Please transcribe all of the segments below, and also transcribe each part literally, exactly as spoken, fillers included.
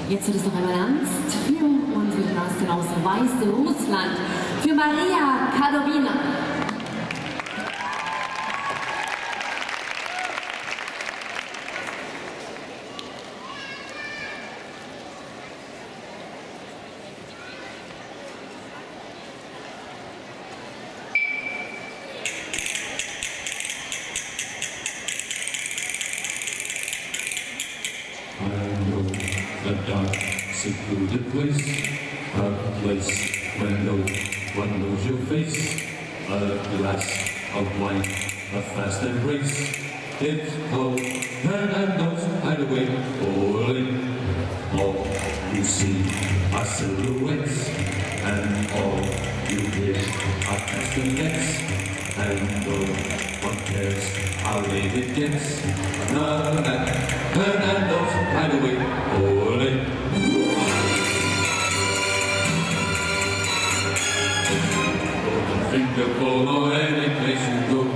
Jetzt wird es noch einmal ernst für unsere Gymnastin aus Weißrussland, für Maria Kadobina. A dark, secluded place, a place where no one knows your face, a glass of wine, a fast embrace. It's cold, Fernando's hideaway, falling. All you see are silhouettes, and all you hear are castanets, and no one cares how late it gets. None at Fernando's hideaway, falling. Golden finger phone or any place you go.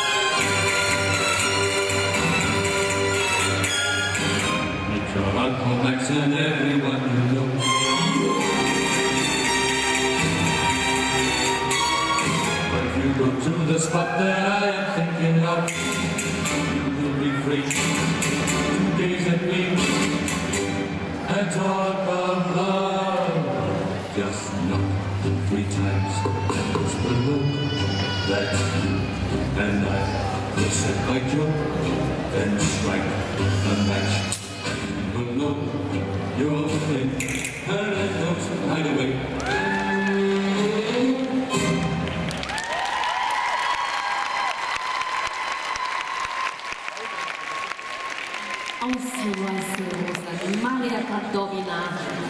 Meet your Uncle Max and everyone you know. But if you go to the spot that I am thinking of, you will be free to gaze at me and talk of love. Just knock three times and whisper low that you and I will set by joke, then strike a match. You will know your own thing, and I don't hide away. Aus Weißrussland, Maria Kadobina.